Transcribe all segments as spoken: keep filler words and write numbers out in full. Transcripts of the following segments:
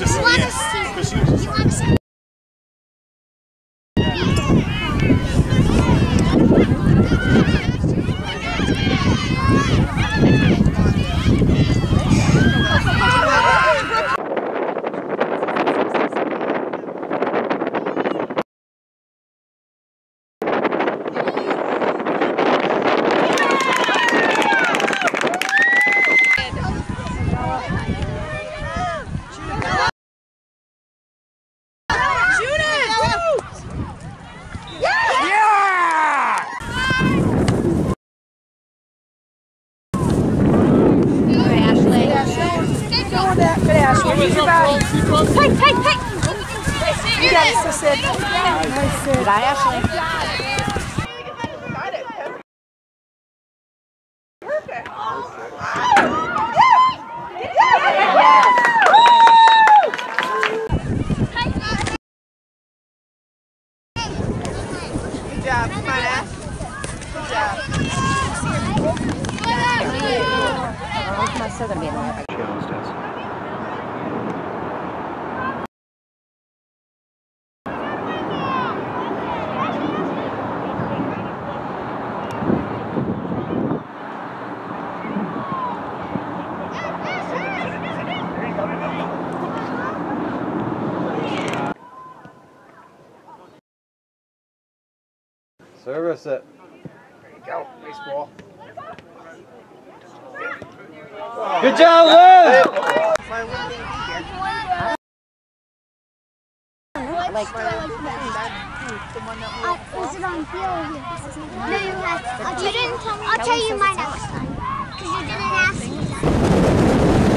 just You want to see? You want to see? Hey, hey, hey! You got it, so Sid. Nice, Sid. Did I, Ashley? Got it. Perfect. Good job. Come on, Ash. Good job. I'm still going to be in there. Service it. There you go. Nice ball. Good job, Liv! Why wouldn't they be here? Like, The one that Uh, is it on here? No, you have. You didn't tell me. I'll tell you mine next time. Because you didn't ask me that.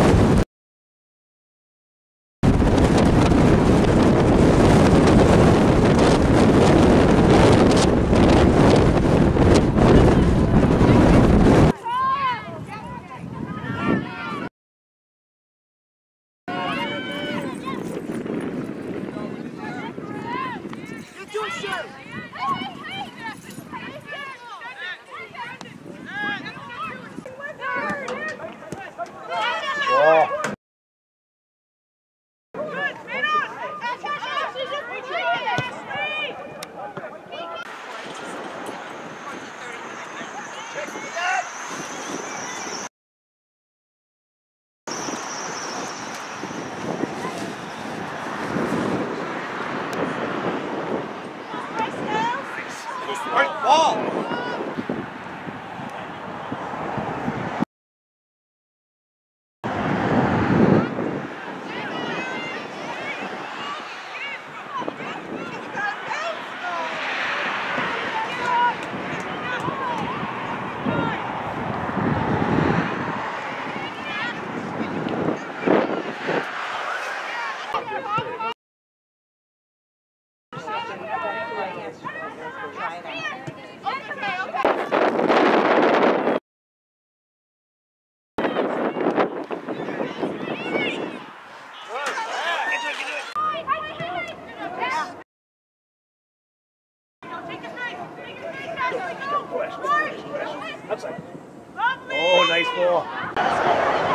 Oh, nice ball.